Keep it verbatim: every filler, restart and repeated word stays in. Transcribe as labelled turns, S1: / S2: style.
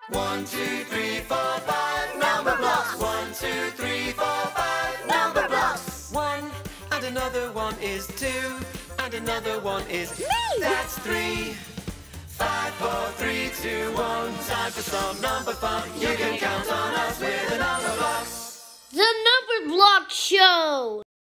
S1: One, two, three, four, five, number blocks. One, two, three, four, five, number blocks. One, and another one is two, and another one is me. That's three. Five, four, three, two, one. Time for some number fun. You can count on us with a number box.
S2: The Number Block Show.